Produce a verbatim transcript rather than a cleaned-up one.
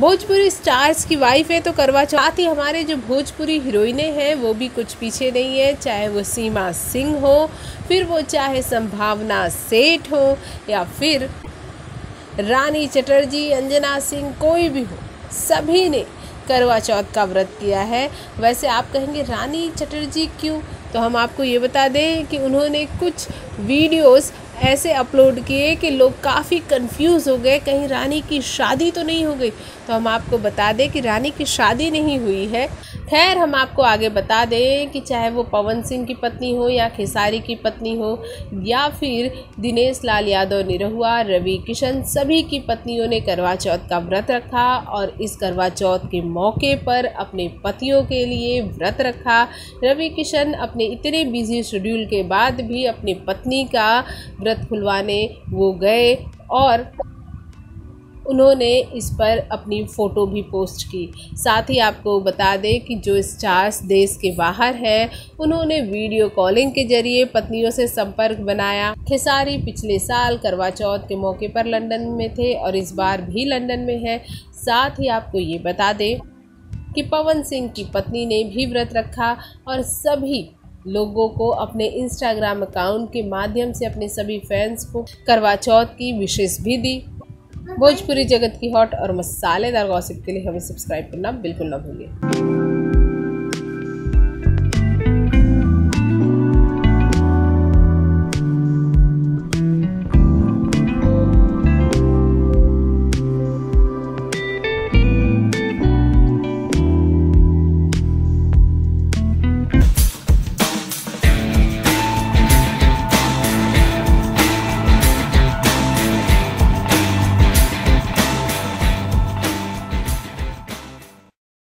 Bhojpuri stars की wife है तो करवा चौथ ही हमारे जो भोजपुरी हीरोइनें हैं वो भी कुछ पीछे नहीं है, चाहे वो सीमा सिंह हो, फिर वो चाहे संभावना सेठ हो या फिर रानी चटर्जी, अंजना सिंह, कोई भी हो, सभी ने करवा चौथ का व्रत किया है। वैसे आप कहेंगे रानी चटर्जी क्यों, तो हम आपको ये बता दें कि उन्होंने कुछ वीडियोस ऐसे अपलोड किए कि लोग काफ़ी कंफ्यूज हो गए, कहीं रानी की शादी तो नहीं हो गई। तो हम आपको बता दें कि रानी की शादी नहीं हुई है। खैर, हम आपको आगे बता दें कि चाहे वो पवन सिंह की पत्नी हो या खेसारी की पत्नी हो या फिर दिनेश लाल यादव निरहुआ, रवि किशन, सभी की पत्नियों ने करवा चौथ का व्रत रखा और इस करवा चौथ के मौके पर अपने पतियों के लिए व्रत रखा। रवि किशन अपने इतने बिजी शेड्यूल के बाद भी अपनी पत्नी का व्रत खुलवाने वो गए और उन्होंने इस पर अपनी फ़ोटो भी पोस्ट की। साथ ही आपको बता दें कि जो स्टार्स देश के बाहर हैं उन्होंने वीडियो कॉलिंग के जरिए पत्नियों से संपर्क बनाया। खेसारी पिछले साल करवा चौथ के मौके पर लंदन में थे और इस बार भी लंदन में है। साथ ही आपको ये बता दें कि पवन सिंह की पत्नी ने भी व्रत रखा और सभी लोगों को अपने इंस्टाग्राम अकाउंट के माध्यम से अपने सभी फैंस को करवा चौथ की विशेष भी दी। भोजपुरी जगत की हॉट और मसालेदार गॉसिप के लिए हमें सब्सक्राइब करना बिल्कुल ना भूलिए।